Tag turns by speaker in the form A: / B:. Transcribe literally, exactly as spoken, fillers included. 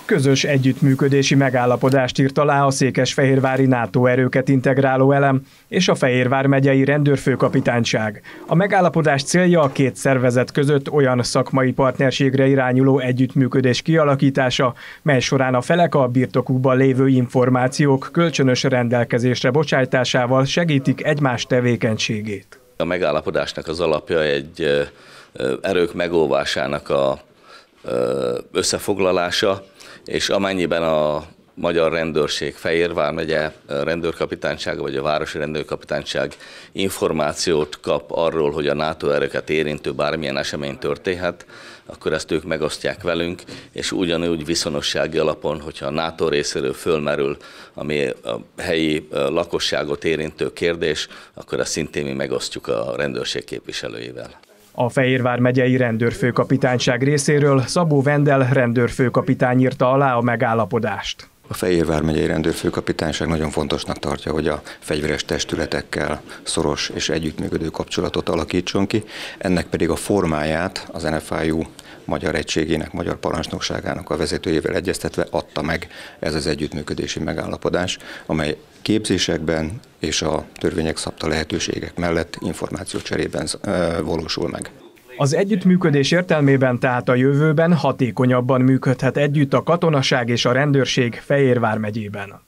A: Közös együttműködési megállapodást írt alá a székesfehérvári NATO erőket integráló elem és a Fehérvár megyei rendőrfőkapitányság. A megállapodás célja a két szervezet között olyan szakmai partnerségre irányuló együttműködés kialakítása, mely során a felek a birtokukban lévő információk kölcsönös rendelkezésre bocsátásával segítik egymás tevékenységét.
B: A megállapodásnak az alapja egy erők megóvásának a összefoglalása, és amennyiben a magyar rendőrség, Fehérvár megye rendőrkapitánysága vagy a városi rendőrkapitányság információt kap arról, hogy a NATO erőket érintő bármilyen esemény történhet, akkor ezt ők megosztják velünk, és ugyanúgy viszonossági alapon, hogyha a NATO részéről fölmerül, ami a helyi lakosságot érintő kérdés, akkor ezt szintén mi megosztjuk a rendőrség képviselőivel.
A: A Fehérvár megyei rendőrfőkapitányság részéről Szabó Vendel rendőrfőkapitány írta alá a megállapodást.
C: A Fehérvár megyei rendőrfőkapitányság nagyon fontosnak tartja, hogy a fegyveres testületekkel szoros és együttműködő kapcsolatot alakítson ki, ennek pedig a formáját az en ef i u magyar egységének, magyar parancsnokságának a vezetőjével egyeztetve adta meg ez az együttműködési megállapodás, amely képzésekben és a törvények szabta lehetőségek mellett információcserében valósul meg.
A: Az együttműködés értelmében tehát a jövőben hatékonyabban működhet együtt a katonaság és a rendőrség Fehérvár megyében.